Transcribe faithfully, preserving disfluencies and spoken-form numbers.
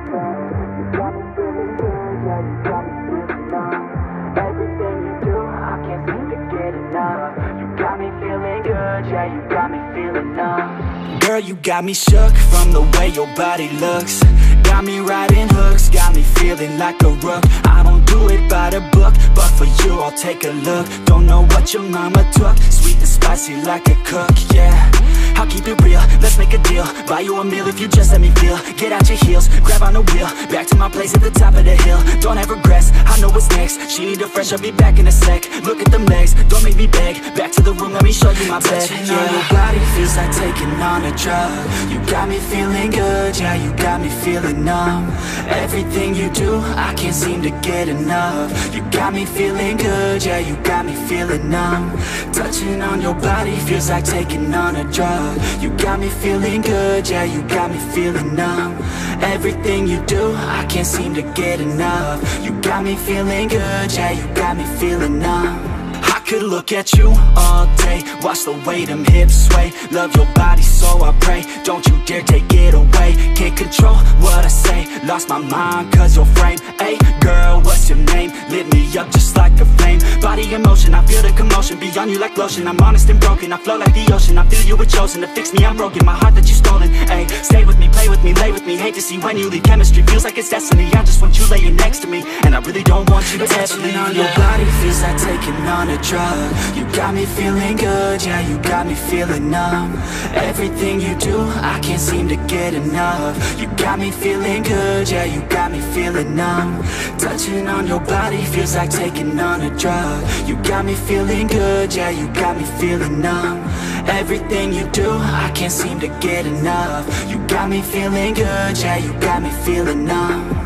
got me feeling good, yeah, you got me feeling numb. Everything you do, I can't seem to get enough. You got me feeling good, yeah, you got me feeling numb. Girl, you got me shook from the way your body looks. Got me riding hooks, got me feeling like a rook. I don't do it by the book, but for you I'll take a look. Don't know what your mama took, sweet and spicy like a cook, yeah. I'll keep it real, let's make a deal. Buy you a meal if you just let me feel. Get out your heels, grab on the wheel. Back to my place at the top of the hill. Don't have regrets, I know what's next. She need a fresh, I'll be back in a sec. Look at them legs, don't make me beg. Back to the room, let me show you my bed. Touching on your body feels like taking on a drug. You got me feeling good, yeah, you got me feeling numb. Everything you do, I can't seem to get enough. You got me feeling good, yeah, you got me feeling numb. Touching on your body feels like taking on a drug. You got me feeling good, yeah, you got me feeling numb. Everything you do, I can't seem to get enough. You got me feeling good, yeah, you got me feeling numb. I could look at you all day, watch the way them hips sway. Love your body so I pray, don't you dare take it away. Can't control what I say, lost my mind cause your frame. Hey girl, what's your name? Lit me up just like a flame. Body in motion, I feel the commotion. Beyond you like lotion, I'm honest and broken. I flow like the ocean, I feel you were chosen. To fix me, I'm broken, my heart that you stolen. Hey, stay with me, play with me, lay with me. Hate to see when you leave, chemistry feels like it's destiny. I just want you laying next to me, and I really don't want you to ever leave. On your body feels like taking on a drug. You got me feeling good, yeah, you got me feeling numb. Everything you do, I can't seem to get enough. You got me feeling good, yeah, you got me feeling numb. Touching on your body feels like taking on a drug. You got me feeling good, yeah, you got me feeling numb. Everything you do, I can't seem to get enough. You got me feeling good, yeah, you got me feeling numb.